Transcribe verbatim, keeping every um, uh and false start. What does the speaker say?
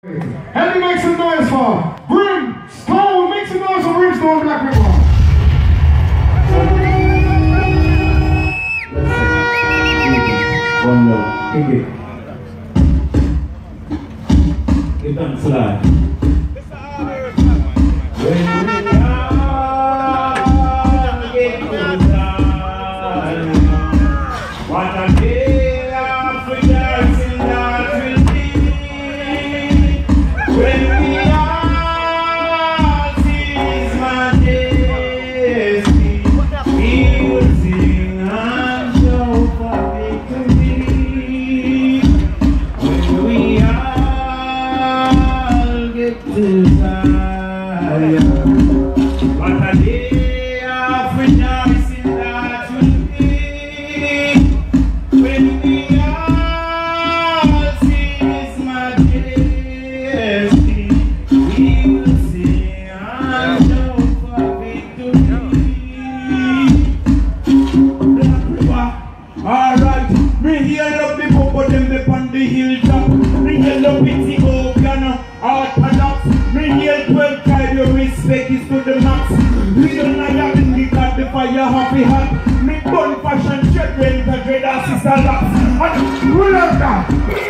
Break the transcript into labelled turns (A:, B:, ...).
A: Help me make some noise for Brimstone. Make some noise for Brimstone Black River.
B: One more. Kick it. Get down slide. When we all get to die, what a day of rejoicing that will be. When we all see His majesty, we will sing and shout for victory. When we all get to Zion, what a day of rejoicing that will be. When we all see His majesty, we will sing and shout for victory. Black River, alright, me hear up the people them up on the hilltop. Me hear up the Oakland Orthodox. Me hear twelve tribe, your respect is to the max. We don't like having the God, the fire happy hot. Me burn fashion, children, the dread and sister laps. And rule of God.